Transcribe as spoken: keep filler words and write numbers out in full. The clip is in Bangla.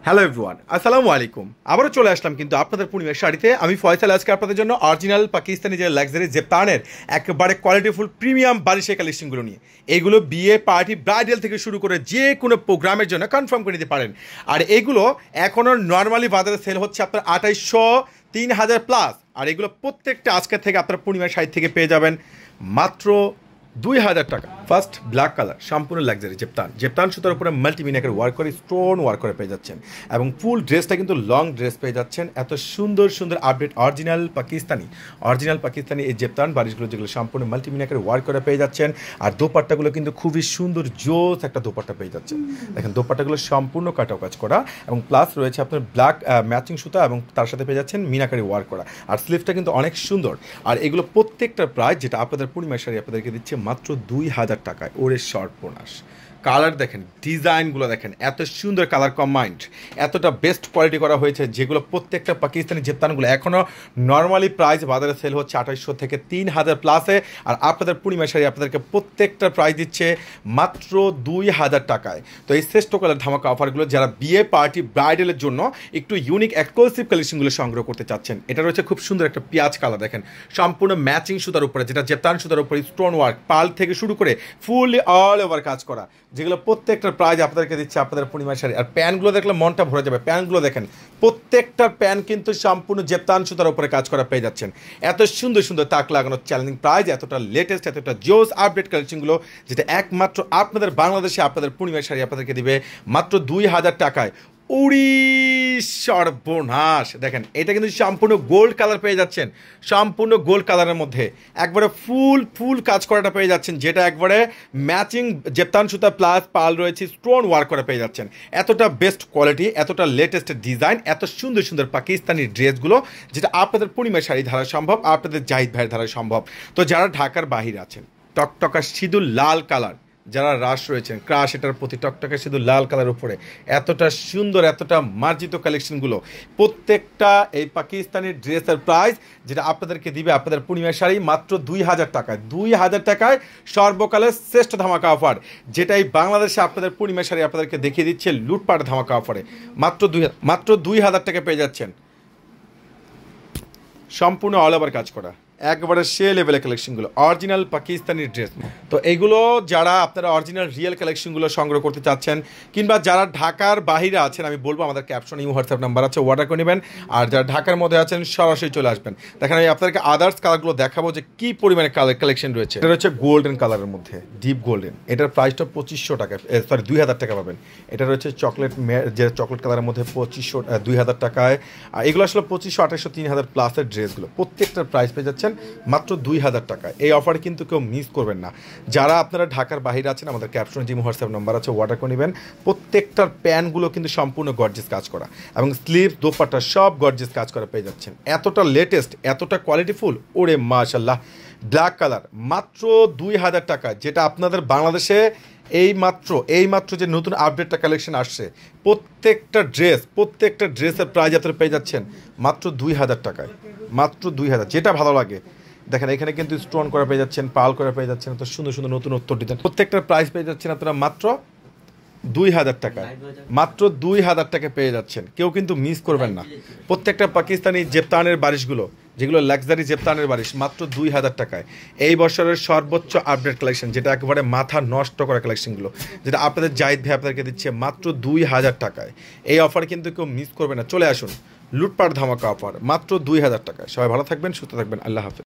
হ্যালো এভরিওয়ান, আসসালামু আলাইকুম। আবারও চলে আসলাম কিন্তু আপনাদের পূর্ণিমার শাড়িতে। আমি ফয়সাল আজকে আপনাদের জন্য অরিজিনাল পাকিস্তানি যে লাক্সারি জেপ্তানের একেবারে কোয়ালিটিফুল প্রিমিয়াম বারিশের কালেকশনগুলো নিয়ে, এগুলো বিয়ে পার্টি ব্রাইডাল থেকে শুরু করে যে কোনো প্রোগ্রামের জন্য কনফার্ম করে নিতে পারেন। আর এগুলো এখনও নর্মালি বাজারে সেল হচ্ছে আপনার আঠাইশশো তিন হাজার প্লাস। আর এগুলো প্রত্যেকটা আজকে থেকে আপনার পূর্ণিমার শাড়ি থেকে পেয়ে যাবেন মাত্র দুই হাজার টাকা। ফার্স্ট ব্ল্যাক কালার, সম্পূর্ণ লাক্সারি জেপ্তান জেপ্তান সুতার উপরে মাল্টিমিনাকের ওয়ার্ক করে স্টোন ওয়ার্ক করে পেয়ে যাচ্ছেন এবং ফুল ড্রেসটা কিন্তু লং ড্রেস পেয়ে যাচ্ছেন। এত সুন্দর সুন্দর update original Pakistani original Pakistani এই জেপ্তান বারিশগুলো যেগুলো সম্পূর্ণ মাল্টিমিনাকের ওয়ার্ক করে পেয়ে যাচ্ছেন। আর দোপাট্টাগুলো কিন্তু খুবই সুন্দর জোস একটা দোপাট্টা পেয়ে যাচ্ছেন। দেখেন দোপাট্টাগুলো সম্পূর্ণ কাটাও কাজ করা এবং প্লাস রয়েছে আপনার ব্ল্যাক ম্যাচিং সুতা এবং তার সাথে পেয়ে যাচ্ছেন মিনাকারি ওয়ার্ক করা। আর স্লিভটা কিন্তু অনেক সুন্দর। আর এগুলো প্রত্যেকটা প্রাইস যেটা আপনাদের পূর্ণিমার শাড়ি আপনাদেরকে দিচ্ছে মাত্র দুই হাজার টাকায়। ওরে সর্বনাশ, কালার দেখেন, ডিজাইনগুলো দেখেন, এত সুন্দর কালার কম্বাইন্ড, এতটা বেস্ট কোয়ালিটি করা হয়েছে যেগুলো প্রত্যেকটা পাকিস্তানি জেপ্তানগুলো এখনও নর্মালি প্রাইস বাজারে সেল হচ্ছে আঠাইশশো থেকে তিন হাজার প্লাসে। আর আপনাদের পূর্ণিমা শাড়ি আপনাদেরকে প্রত্যেকটা প্রাইস দিচ্ছে মাত্র দুই হাজার টাকায়। তো এই শ্রেষ্ঠ কালার ধামাকা অফারগুলো যারা বিয়ে পার্টি ব্রাইডালের জন্য একটু ইউনিক এক্সক্লুসিভ কালেকশনগুলো সংগ্রহ করতে চাচ্ছেন, এটা রয়েছে খুব সুন্দর একটা পেঁয়াজ কালার। দেখেন সম্পূর্ণ ম্যাচিং সুতার উপরে, যেটা জেপ্তান সুতার উপরে স্টোন ওয়ার্ক পাল থেকে শুরু করে ফুললি অল ওভার কাজ করা, যেগুলো প্রত্যেকটার প্রাইজ আপনাদেরকে দিচ্ছে আপনাদের পূর্ণিমার শাড়ি। আর প্যান্টগুলো দেখলে মনটা ভরে যাবে। প্যান্টগুলো দেখেন, প্রত্যেকটার প্যান্ট কিন্তু সম্পূর্ণ জেপ্তান সুতার উপরে কাজ করা পেয়ে যাচ্ছেন। এত সুন্দর সুন্দর তাক লাগানো চ্যালেঞ্জিং প্রাইজ, এতটা লেটেস্ট, এতটা জোস আপডেট কালেকশনগুলো যেটা একমাত্র আপনাদের বাংলাদেশে আপনাদের পূর্ণিমার শাড়ি আপনাদেরকে দিবে মাত্র দুই হাজার টাকায়। উড়ি সর্বনাশ, দেখেন এটা কিন্তু সম্পূর্ণ গোল্ড কালার পেয়ে যাচ্ছেন, সম্পূর্ণ গোল্ড কালারের মধ্যে একবারে ফুল ফুল কাজ করাটা পেয়ে যাচ্ছেন, যেটা একবারে ম্যাচিং জেপ্তান সুতা প্লাস পাল রয়েছে স্টোন ওয়ার্ক করা পেয়ে যাচ্ছেন। এতটা বেস্ট কোয়ালিটি, এতটা লেটেস্ট ডিজাইন, এত সুন্দর সুন্দর পাকিস্তানি ড্রেসগুলো যেটা আপনাদের পূর্ণিমা শাড়ি ধারা সম্ভব, আপনাদের জাহিদ ভাইয়ের ধারা সম্ভব। তো যারা ঢাকার বাহিরে আছেন, টকটকা সিঁদুর লাল কালার যারা রাশ রয়েছেন, ক্রাশ এটার প্রতি টকটকে শুধু লাল কালার উপরে এতটা সুন্দর এতটা মার্জিত কালেকশনগুলো, প্রত্যেকটা এই পাকিস্তানি ড্রেসের প্রাইস যেটা আপনাদেরকে দিবে আপনাদের পূর্ণিমার শাড়ি মাত্র দুই হাজার টাকায়। দুই হাজার টাকায় সর্বকালের শ্রেষ্ঠ ধামাকা অফার, যেটাই বাংলাদেশে আপনাদের পূর্ণিমার শাড়ি আপনাদেরকে দেখিয়ে দিচ্ছে লুটপাট ধামাকা অফারে। মাত্র দুই মাত্র দুই হাজার টাকা পেয়ে যাচ্ছেন, সম্পূর্ণ অল ওভার কাজ করা, একবারে সে লেভেলের কালেকশনগুলো অরিজিনাল পাকিস্তানি ড্রেস। তো এইগুলো যারা আপনারা অরিজিনাল রিয়েল কালেকশনগুলো সংগ্রহ করতে চাচ্ছেন কিংবা যারা ঢাকার বাহিরে আছেন, আমি বলবো আমাদের ক্যাপশনে ইউ হোয়াটসঅ্যাপ নাম্বার আছে, অর্ডার করে নেবেন। আর যারা ঢাকার মধ্যে আছেন সরাসরি চলে আসবেন। দেখেন আমি আপনাদেরকে আদার্স কালারগুলো দেখাবো যে কী পরিমাণে কালার কালেকশন রয়েছে। এটা হচ্ছে গোল্ডেন কালারের মধ্যে, ডিপ গোল্ডেন, এটার প্রাইসটা পঁচিশশো টাকা, সরি দুই হাজার টাকা পাবেন। এটা রয়েছে চকলেট, যে চকলেট কালারের মধ্যে পঁচিশশো দুই হাজার টাকায়। আর এগুলো আসলে পঁচিশশো আঠাশশো তিন হাজার প্লাসের ড্রেসগুলো, প্রত্যেকটার প্রাইস পেয়ে যাচ্ছেন মাত্র দুই হাজার টাকা। এই অফারে কিন্তু কেউ মিস করবেন না। যারা আপনারা ঢাকার বাইরে আছেন, আমাদের ক্যাপশনে যে হোয়াটসঅ্যাপ নাম্বার আছে, অর্ডার করে নেবেন। প্রত্যেকটার প্যান্টগুলো কিন্তু সম্পূর্ণ গর্জিয়াস কাজ করা এবং স্লিভ দোপাট্টা সব গর্জিয়াস কাজ করা পেয়ে যাচ্ছেন। এতটা লেটেস্ট, এতটা কোয়ালিটিফুল, ওরে মাশাল্লাহ। ব্ল্যাক কালার মাত্র দুই হাজার টাকা, যেটা আপনাদের বাংলাদেশে এই মাত্র এই মাত্র যে নতুন আপডেটটা কালেকশন আসছে, প্রত্যেকটা ড্রেস প্রত্যেকটা ড্রেসের প্রাইস আপনারা পেয়ে যাচ্ছেন মাত্র দুই হাজার টাকায়। মাত্র দুই হাজার, যেটা ভালো লাগে। দেখেন এখানে কিন্তু স্টোন করা পেয়ে যাচ্ছেন, পাল করা পেয়ে যাচ্ছেন, তো সুন্দর সুন্দর নতুন উত্তর ডিজাইন, প্রত্যেকটার প্রাইস পেয়ে যাচ্ছেন আপনারা মাত্র দুই হাজার টাকায়। মাত্র দুই হাজার টাকা পেয়ে যাচ্ছেন, কেউ কিন্তু মিস করবেন না। প্রত্যেকটা পাকিস্তানি জেপ্তানের বারিশগুলো যেগুলো লাক্সারি জেপ্তানের বারিশ মাত্র দুই হাজার টাকায়। এই বছরের সর্বোচ্চ আপডেট কালেকশন, যেটা একেবারে মাথা নষ্ট করা কালেকশনগুলো, যেটা আপনাদের জাহিদ ভাই আপনাদেরকে দিচ্ছে মাত্র দুই হাজার টাকায়। এই অফার কিন্তু কেউ মিস করবে না, চলে আসুন। লুটপাট ধামাকা অফার মাত্র দুই হাজার টাকায়। সবাই ভালো থাকবেন, সুস্থ থাকবেন, আল্লাহ হাফেজ।